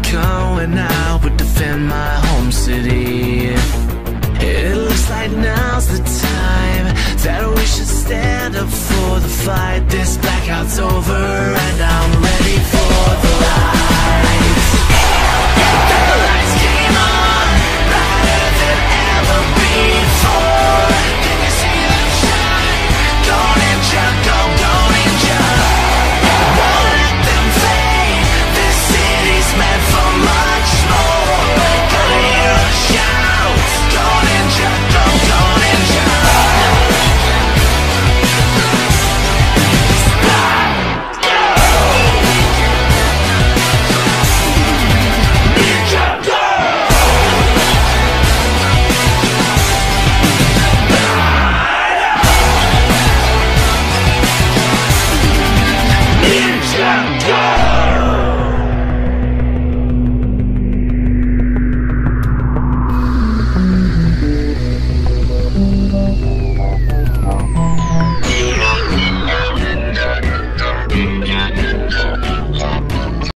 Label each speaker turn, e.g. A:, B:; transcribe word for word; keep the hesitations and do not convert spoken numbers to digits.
A: come when I would defend my home city. It looks like now's the time that we should stand up for the fight. This blackout's over and I'm ready for the light.